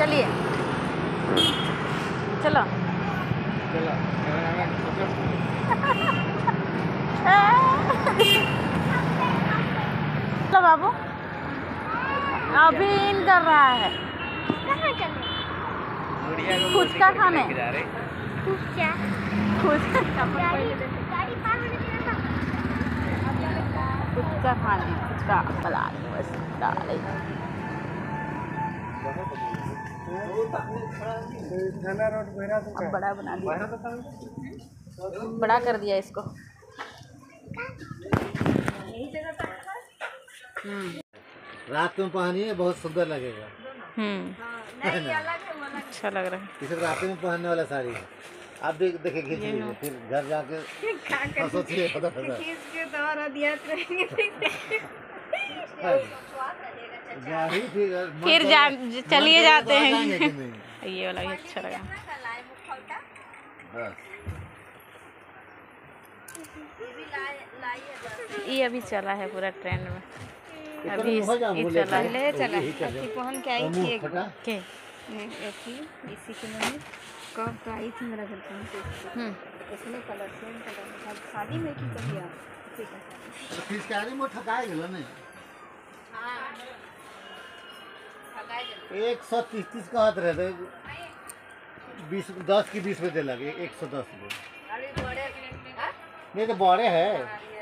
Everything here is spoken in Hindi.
चलिए चलो चलो बाबू अभी इन कर रहा है फुचका खाने फुचका खाने फुचका बना बस डाले बड़ा बना दिया बड़ा कर दिया इसको। रात में पहनिए बहुत सुंदर लगेगा। अच्छा लग रहा है। इसे रात में पहनने वाला साड़ी है। आप देखिए खींच लीजिए फिर घर जाके सोचिए फिर चलिए जाते हैं। ये वाला भी अच्छा लगा। ये अभी चला है पूरा ट्रेंड में अभी चला है। पहन के आई थी के इसी के मम्मी कब तो आई थी मेरा घर पे इसमें कलर सेम कलर शादी में की कभी आप फिसकारी में ठकाए गेलो नहीं। 130 कहत रहे थे 20 10 की 20 में दे लगे 110 में नहीं तो बड़े है।